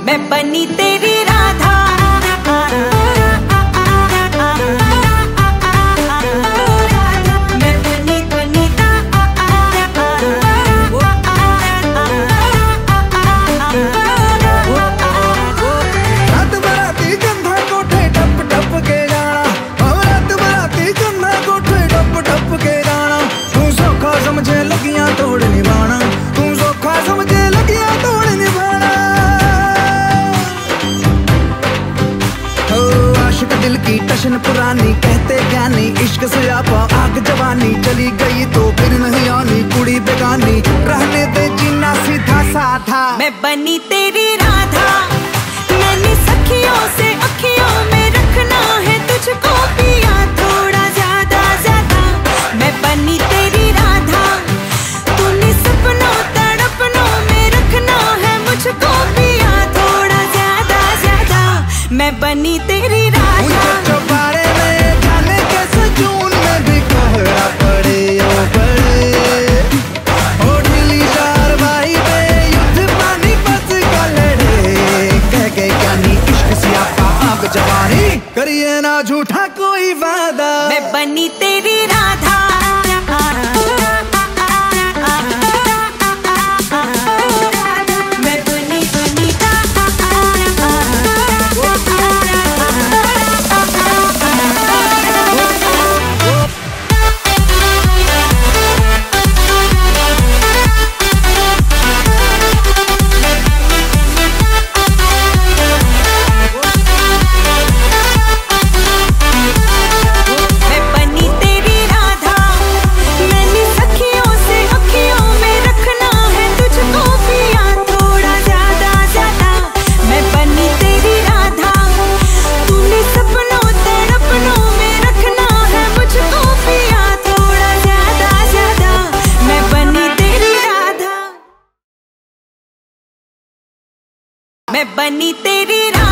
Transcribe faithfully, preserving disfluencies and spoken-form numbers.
मैं बनी तेरी राधा। मैं बनी बनी रात बराती कंधा कोठे टप टप के जाना, रात बराती कंधा कोठे टप टप के जाना। तू सौखा समझे लगियां तोड़ निभाना, तू सौखा समझे लगियां तोड़ निभाना। आशिक दिल की टशन पुरानी, कहते ज्ञानी इश्क से आपा आग जवानी। चली गई तो फिर नहीं आनी, कुड़ी बेगानी रहने दे जीना सीधा साधा। मैं बनी तेरी राधा, मैंने सखियों से अखियों में रखना है तुझको पिया थोड़ा ज्यादा ज्यादा। मैं बनी तेरी राधा, तूने सपनों तड़पनों में रखना है मुझको पिया थोड़ा ज्यादा ज्यादा। मैं बनी तेरी राधा। चौबारे में जाने के सजून में भी कोहरा पड़े ओ पड़े, ओ ढीली चारवाई में युद्ध पानी बस का लड़े। कह गए ज्ञानी इश्क सियापा आग जवानी, करिए ना झूठा कोई वादा। मैं बनी तेरी राधा, मैं बनी बनी मैं बनी तेरी राधा।